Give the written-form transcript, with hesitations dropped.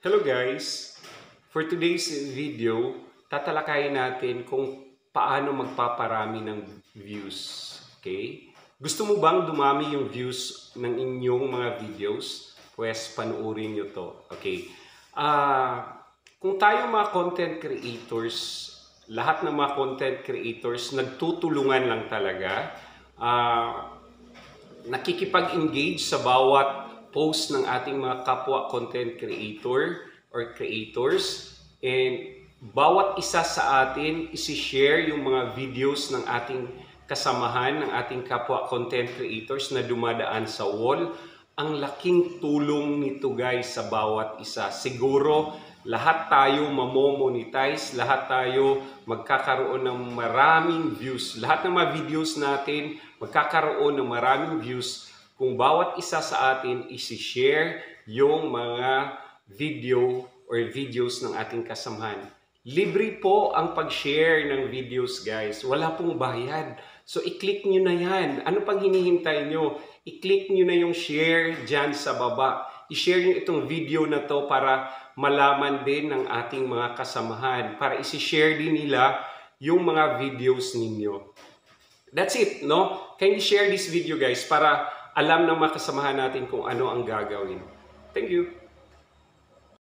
Hello guys! For today's video, tatalakayin natin kung paano magpaparami ng views. Okay? Gusto mo bang dumami yung views ng inyong mga videos? Pues panuorin nyo to. Okay? Kung tayo mga content creators, lahat ng mga content creators nagtutulungan lang talaga. Nakikipag-engage sa bawat post ng ating mga kapwa content creator or creators, and bawat isa sa atin isi-share yung mga videos ng ating kasamahan, ng ating kapwa content creators na dumadaan sa wall. Ang laking tulong nito guys sa bawat isa. Siguro lahat tayo mamomonetize, lahat tayo magkakaroon ng maraming views. Lahat ng mga videos natin magkakaroon ng maraming views kung bawat isa sa atin isi-share yung mga video or videos ng ating kasamahan. Libre po ang pag-share ng videos guys. Wala pong bayad. So i-click nyo na yan. Ano pang hinihintay nyo? I-click nyo na yung share dyan sa baba. I-share nyo itong video na to para malaman din ng ating mga kasamahan. Para isi-share din nila yung mga videos ninyo. That's it, no? Kindly share this video guys para alam ng mga kasamahan natin kung ano ang gagawin. Thank you!